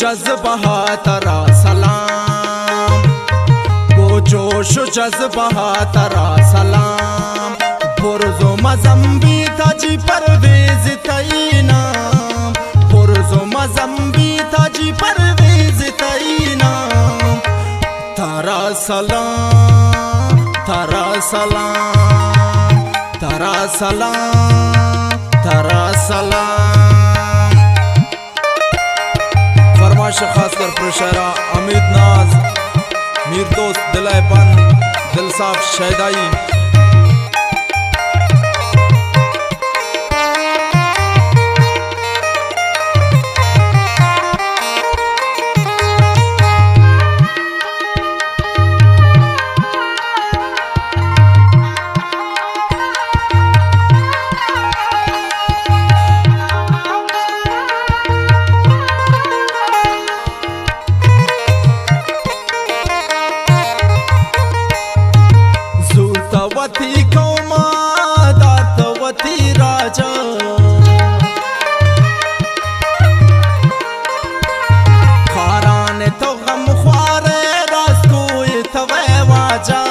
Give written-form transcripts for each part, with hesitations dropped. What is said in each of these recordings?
जज्बा तरा सलाम, को जोश जज्बा तरा सलाम। पुरजो मजम्बी ताजी परवेज तईना, पुरजो मजम्बी ताजी परवेज तईना। तारा सलाम, तारा सलाम, तारा सलाम, तारा सलाम। फरमाइश खास कर प्रशारा अमित नाज, मीर दोस्त दिलायपन, दिलसाफ शैदाई। दातवती कौमा दातवती राजा, खारान तो गम ख्वारे रास्तोय तवे वाजा।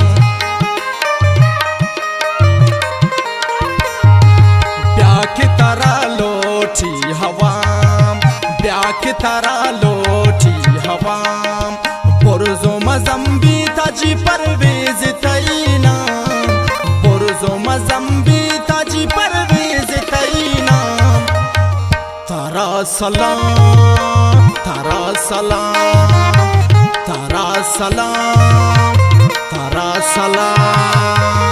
ब्याह की तरह लोटी हवाम, ब्याह की तरह लोटी हवाम। पुरजो मजम्बी ताजी परवेज तईना, पुरजो मजम्बी ताजी परवेज तईना। तारा सलाम, तारा सलाम, तारा सलाम, तारा सलाम।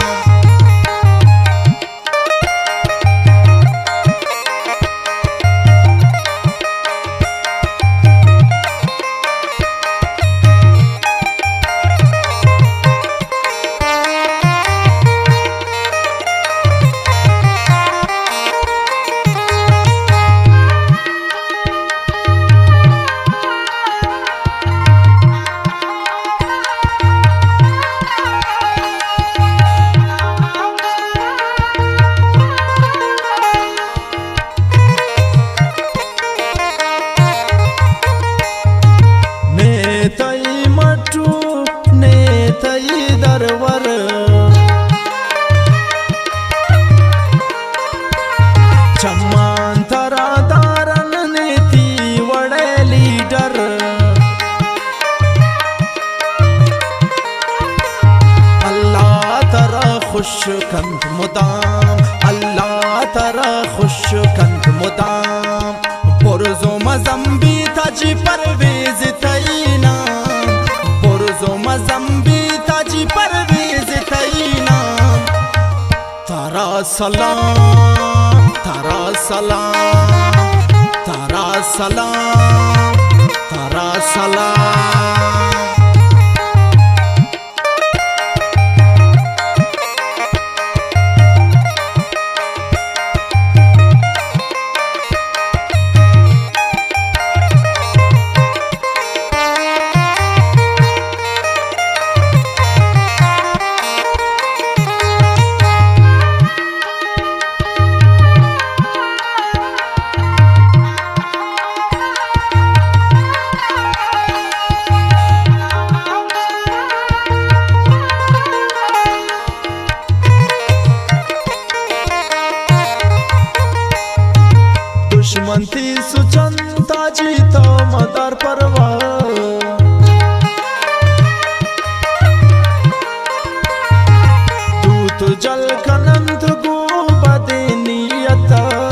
दरवर चम्मान तरा दारन नीति वड़े लीडर। अल्लाह तरा खुश कंत मुदाम, अल्लाह तरा खुश कंत मुदाम। पुरजो मजम्बी ताजी परवेज तईना, पुरजो मजम्बी ताजी परवेज तईना। तारा सलाम, तारा सलाम, तारा सलाम, तारा सलाम। दुश्मनती सुचंता जीतो मदार परवा, दूत जल कनंत गो बदनीयत।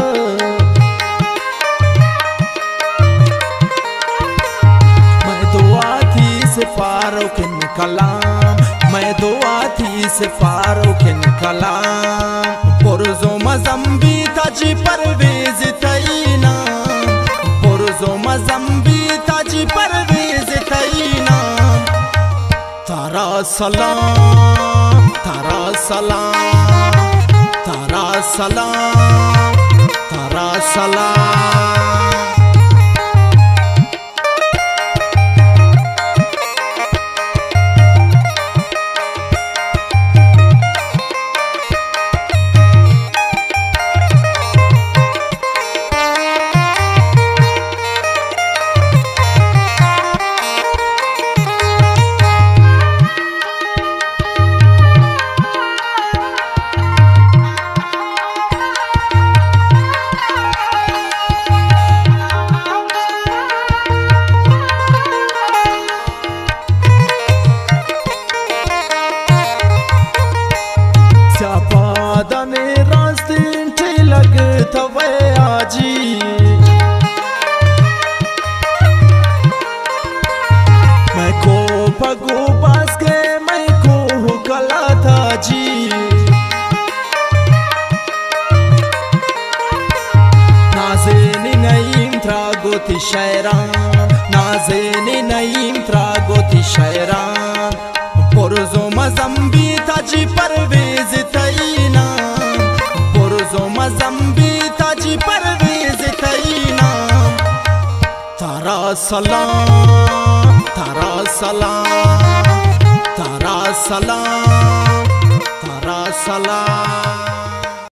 मैं दुआ थी सिपारों किन कलाम, मैं दुआ थी सिपारों किन कलाम। पुरजो मजम्बी ताजी परवेज तईना, पुरजो मजम्बी ताजी परवेज तईना। तारा सलाम, तारा सलाम, तारा सलाम, तारा सलाम। गोती शैरान नाज़ेनी नईम त्रा गोती शैरान पुरजो मजम्बी ताजी परवेज तईना पुरजो मजम्बी ताजी परवेज तईना तारा सलाम तारा सलाम तारा सलाम तारा सलाम।